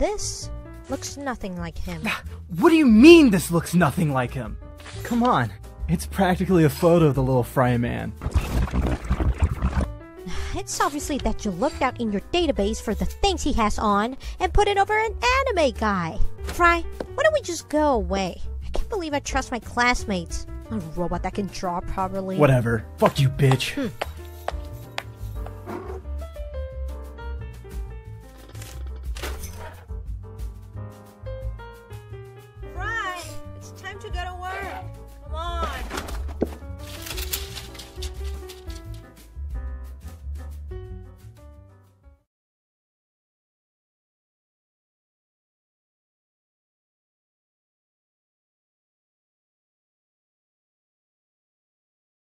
this looks nothing like him. What do you mean this looks nothing like him? Come on, it's practically a photo of the little Fry man. It's obviously that you looked out in your database for the things he has on and put it over an anime guy. Fry, why don't we just go away? I can't believe I trust my classmates. A robot that can draw properly. Whatever. Fuck you, bitch.